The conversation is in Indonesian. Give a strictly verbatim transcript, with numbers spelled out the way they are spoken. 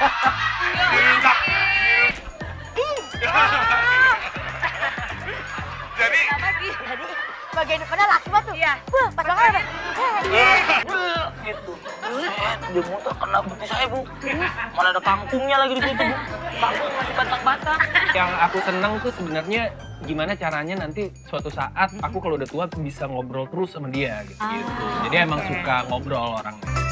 Jadi, Jadi bagian depannya laki banget tuh. Iya. Wah, pas banget ada. Gitu. Di motor kena betis saya, Bu. Mana ada kangkungnya lagi di situ, Bu. Kangkung masih batang-batang. Yang aku seneng tuh sebenarnya gimana caranya nanti suatu saat aku kalau udah tua bisa ngobrol terus sama dia gitu. Ah, Jadi emang oke. suka ngobrol orangnya.